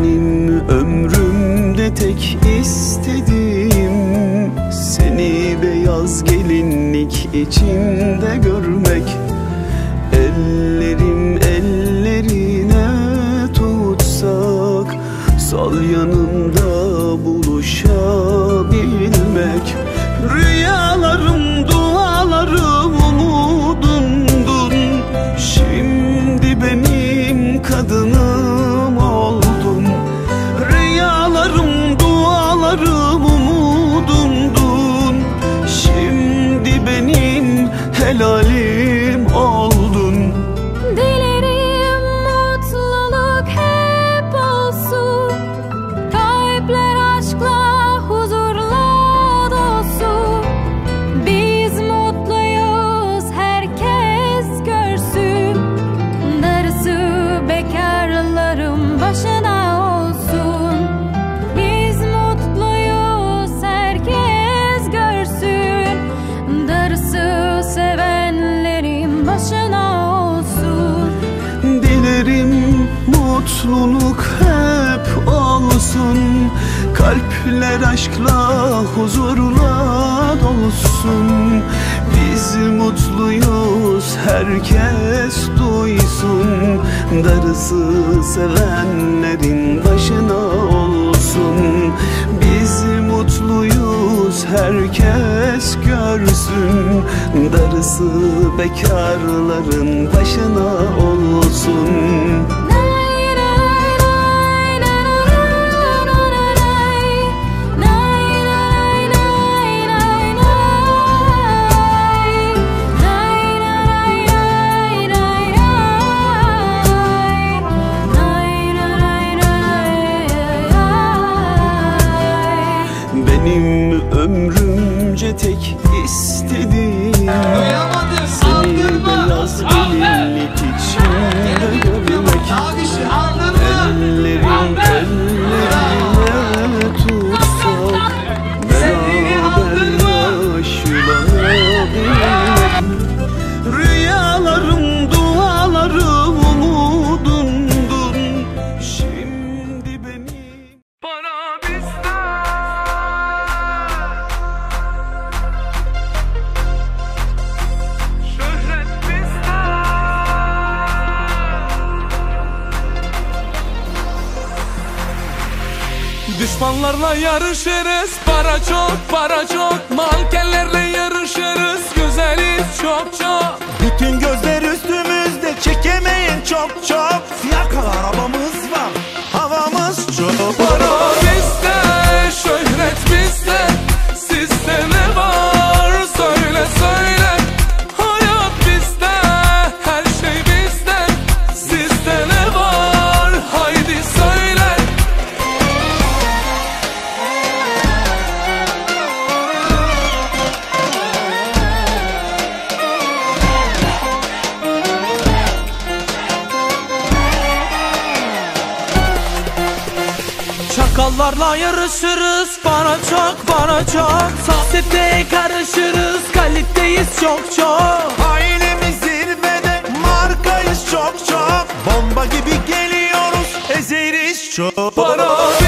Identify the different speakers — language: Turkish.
Speaker 1: Benim ömrümde tek istediğim seni beyaz gelinlik içinde görmek. Ellerim ellerine tutsak, sol yanımda buluşabilmek. Rüyalarım, dualarım umudumdun, şimdi benim kadınım oldun. Rüyalarım, dualarım umudumdun, şimdi benim helalim oldun.
Speaker 2: Dilerim mutluluk hep olsun, kalpler aşkla huzurla dolsun. Biz mutluyuz, herkes görsün, darısı bekarların başına olsun. Biz mutluyuz, herkes görsün, darısı sevenlerin başına olsun.
Speaker 1: Dilerim mutluluk hep olsun, kalpler aşkla huzurla dolsun. Biz mutluyuz, herkes duysun, darısı sevenlerin başına olsun. Biz mutluyuz, herkes görsün, darısı bekarların başına olsun. Benim ömrümce tek istediğim seni beyaz gelinlik içinde görmek. Ellerim ellerine tutsak, beraber yaşlanabilirim. Rüyalarım, dualarım umudumdun, şimdi benim.
Speaker 3: Para bizde, şöhret bizde. Düşmanlarla yarışırız, para çok, para çok. Mankenlerle yarışırız, güzeliz çok çok.
Speaker 4: Bütün gözler üstümüzde, çekemeyin çok çok. Siyah kal arabamız var, havamız çok.
Speaker 3: Para bizde, şöhret bizde. Sizde ne var söyle söyle. Hayat bizde, her şey bizde. Sizde ne var haydi söyle.
Speaker 5: Çakallarla yarışırız, para çok, para çok. Sohbete karışırız, kaliteyiz çok çok.
Speaker 4: Ailemiz zirvede, markayız çok çok. Bomba gibi geliyoruz, ezeriz çok.
Speaker 3: Para